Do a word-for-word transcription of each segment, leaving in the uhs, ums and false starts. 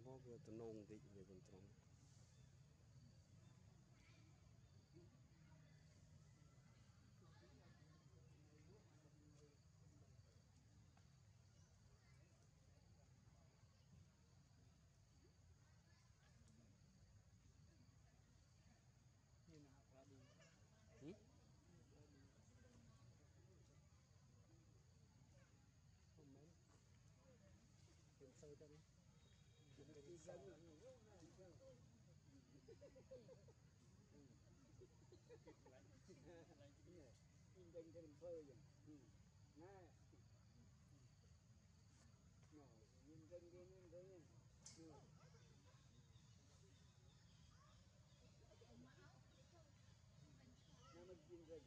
có vừa từ nông thì về bên trong ừ? Không mấy bên sâu đây bên sâu in trên trên phơi vậy, nè, nhỏ in trên trên trên cái nè mình in trên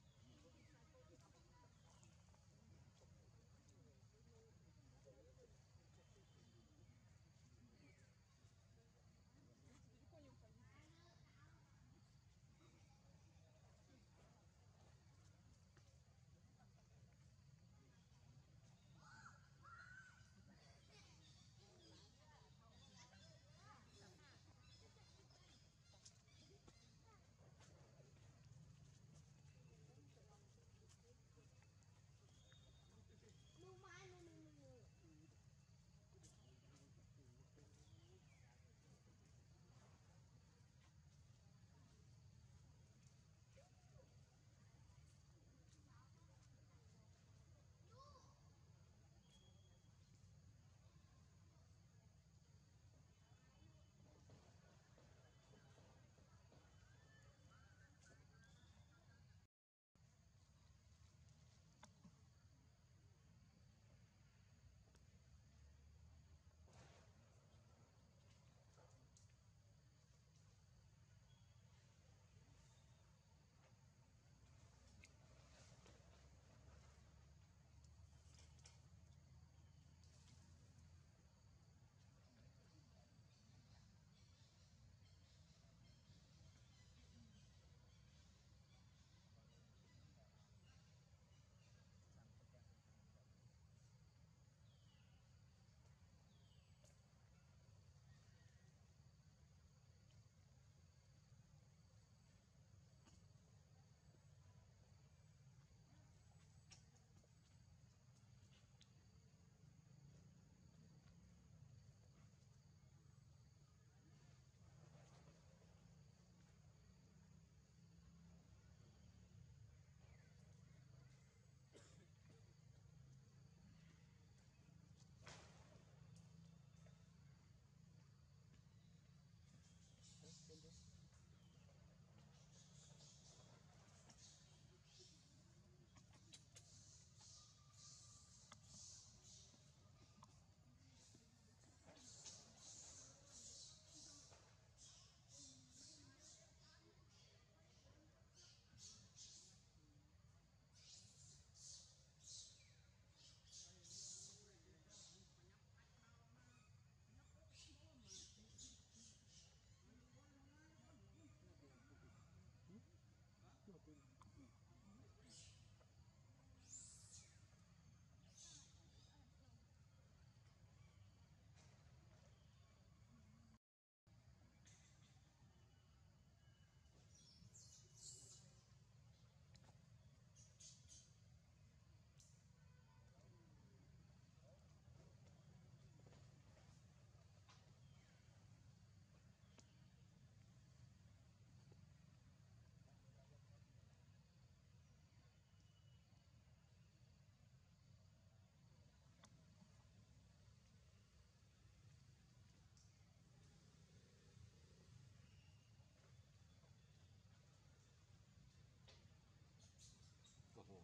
oh.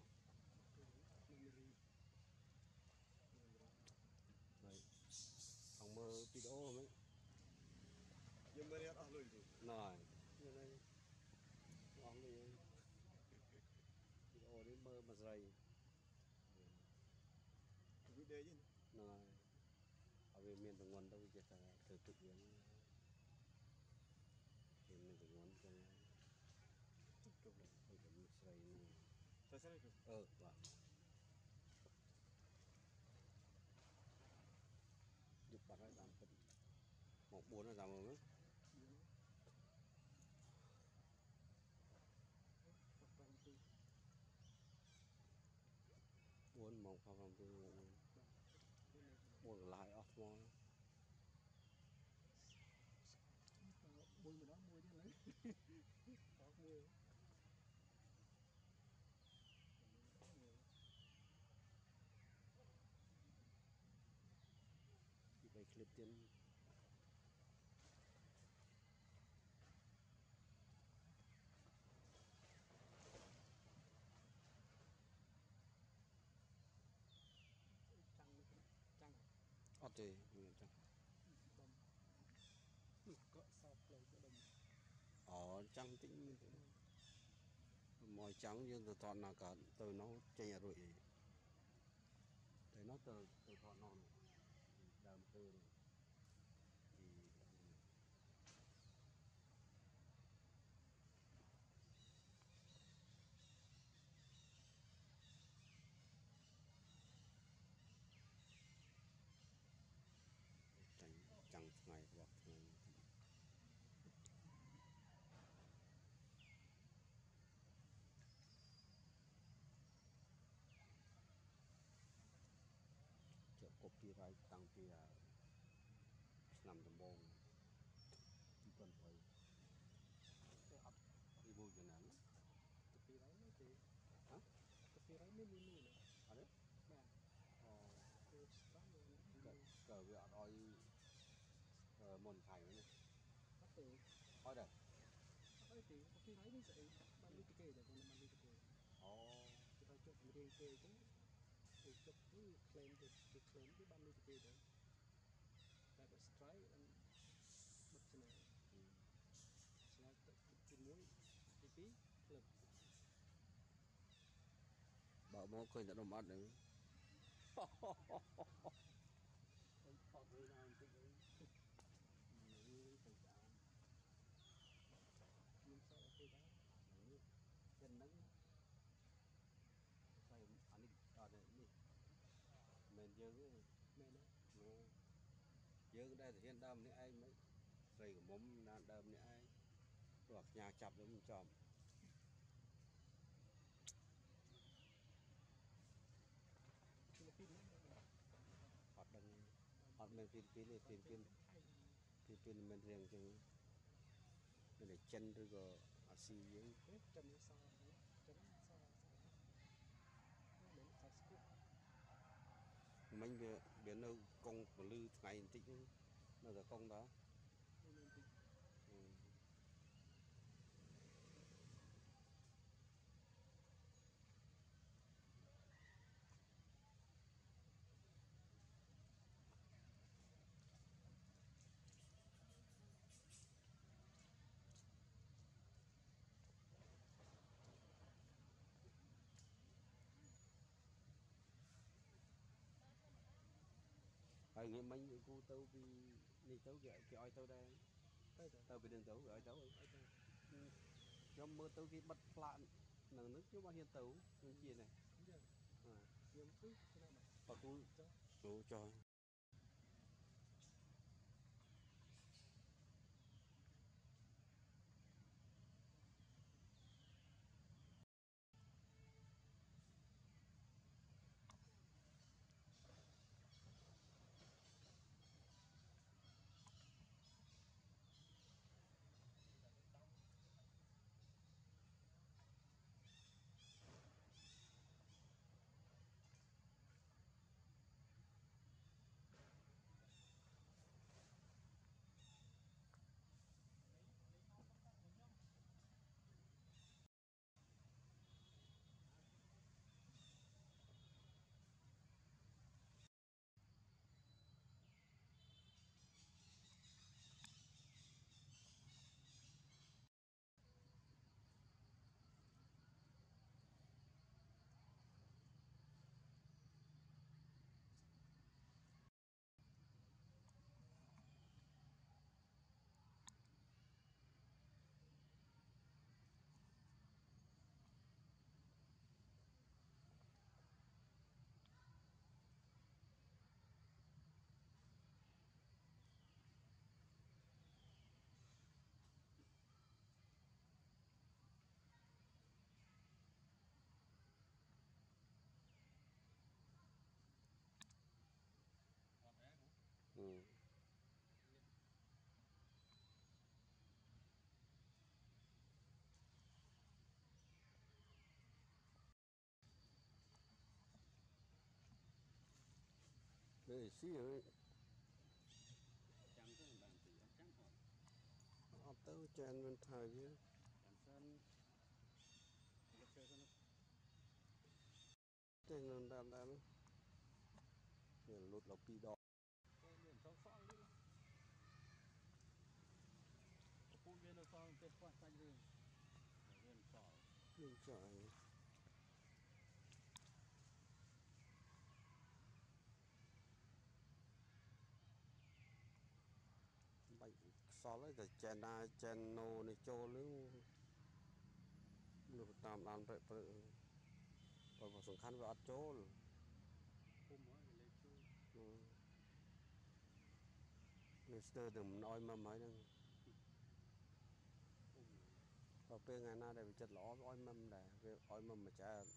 Đấy ông mơ video mấy nhưng mà ở lùi rồi này như này ông đi video đến mơ mà dày video chứ này ở bên miền Tây Nguyên đâu chỉ là thử thực hiện bên miền Tây Nguyên cho nó chụp lại ở bên dày này sao sao chụp ờ vâng giúp bạn ấy làm phần bốn là giảm rồi bốn mong phao vòng tư bốn lại off mall mùi mà đó mùi chứ lấy đó mùi bị bay clip tiền trăng trăng ở đây mình chẳng đầm cỡ sọp lấy cái đầm ở trăng tĩnh mọi trắng nhưng từ thọn là cả từ nó chạy rồi để nó từ từ thọn non đàm từ thì chẳng chẳng ngày hoặc ngày chợ copyright tăng kia nằm tầm bông chỉ cần phải cái ấp đi mua cho nắng cái phi đấy mới thì hả cái phi đấy mới nu nu này ở đấy bà ờ tôi có cờ cờ bị ở đôi ờ mồn thải nữa bắt từ thôi đây ấy thì cái phi đấy mới dậy ban đi kê để còn ban đi kê ồ thì phải chụp một riêng kê chứ thì chụp cứ claim thì thì claim cái ban đi kê đấy tại bởi strike anh bật trên này là thì muối thì tí lực bảo mô khơi đã đồng ăn đấy nhưng sao ok đó chân nắng phải anh đi ở đây đi mình dương mẹ nó dương đây thì hiện đâm nữa ai mấy rồi của mồm là đâm nữa ai hoặc nhà chập để mình chòm Philippines hoạt động hoạt động Philippines Philippines Philippines mình riêng chứ mình để chân rồi có asi những chân nó sao chân sao nó đến sao scoop mình biến biến đâu công của lư ngày tí nó là công đó ừ. Hay nghe mấy cô tao vì đi tao cái cái oi tao đây tao bị đường tao gọi tao ấy trong mưa tao khi bắt lạn nằng nước chứ bao hiện tao những kia này và tôi tôi cho ơi xí ơi chăm tới bàn thì ăn chăm họ ở tới trên bên thời chứ chăm sân cái chơi nó trên bên đàn đàn nó lụt lọc pi đỏ cái miền sâu sọ đi phụ viên nó sọ cái quan xanh rừng viên sọ nên trời bạch xó lấy cái chèn na chèn nô này cho lưu được tạm làm vậy vậy và vào sủng khăn vào ắt chỗ hôm đó thì lên chơi người sơ đừng nói mà mấy đang hôm và bên ngày nay để bị chật ló oi mâm để về oi mâm mà chả